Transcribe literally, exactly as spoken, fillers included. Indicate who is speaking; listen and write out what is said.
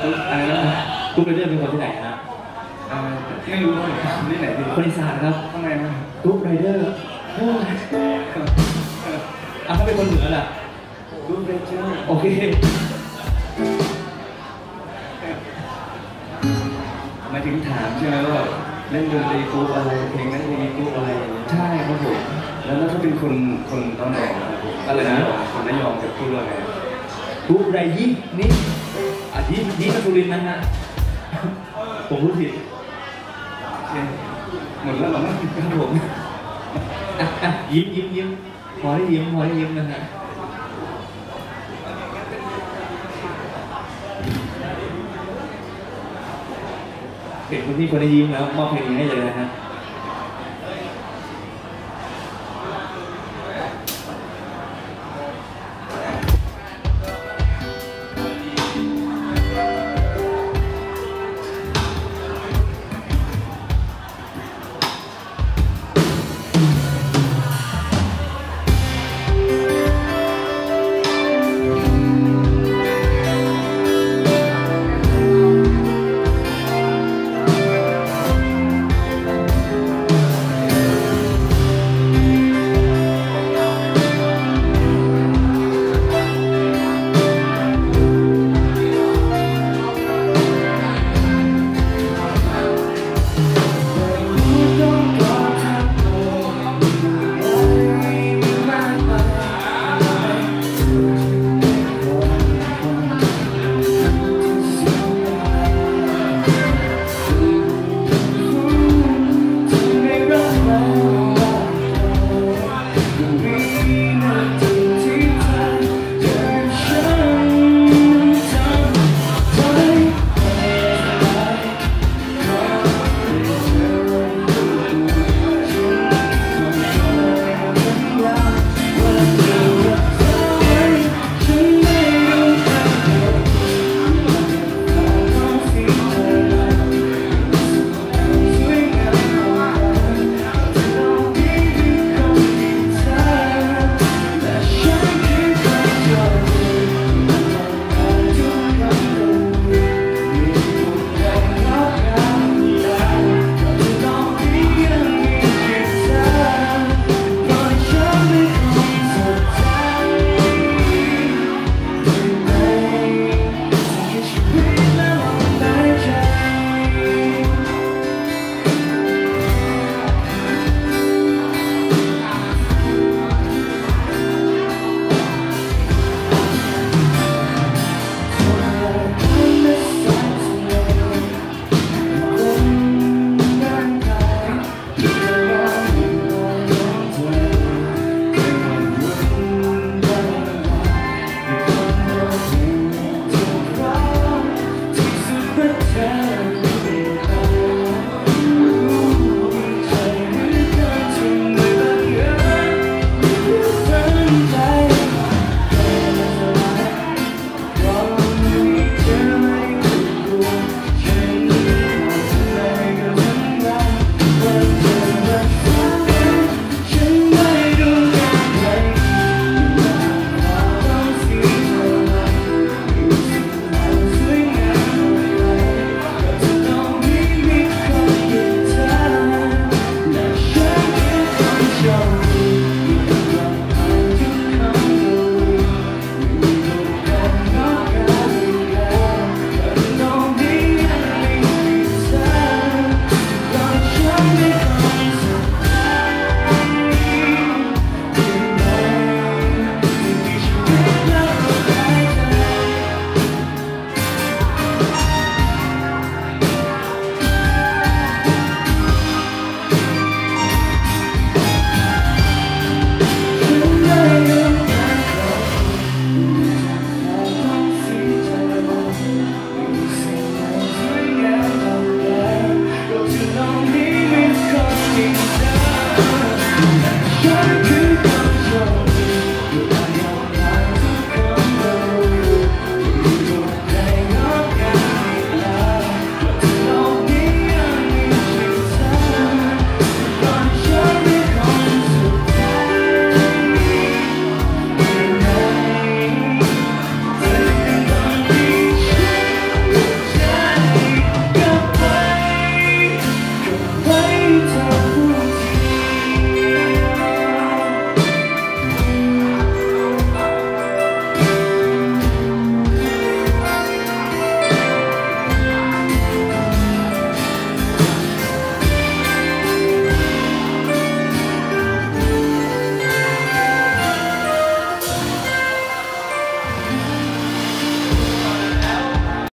Speaker 1: อะไรนะ
Speaker 2: กุ๊กไรเดอร์เป็นคนที่ไหนฮะ
Speaker 1: ไม่รู้ว่าที่ไหนที่
Speaker 2: คนอีสานครับ
Speaker 1: ทำไมนะ
Speaker 2: กุ๊กไรเดอร์อ่ะถ้าเป็นคนเหนือล่ะ
Speaker 1: กุ๊กไรเดอร์
Speaker 2: โอเค
Speaker 1: มาถึงถามใช่ไหมว่าเล่นดนตรีกุ๊กอะไรเพลงนั้นเพลงนี้กุ๊กอะไร
Speaker 2: ใช่ครับผม
Speaker 1: แล้วถ้าเป็นคนคนตอนไหนอะไรนะคนระยองจะพูดว่าไง
Speaker 2: กุ๊กไรยี่นี่อ่ะยี่ยี่สุรินทร์นะฮะผมพูดผิด
Speaker 1: หมดแล้วหรอ
Speaker 2: ครับผมยิ้มยิ้มยิ้มพอได้ยิ้มพอได้ยิ้มนะฮะเด็กคนที่คนได้ยิ้มแล้วมอบเพลงนี้ให้เลยนะฮะ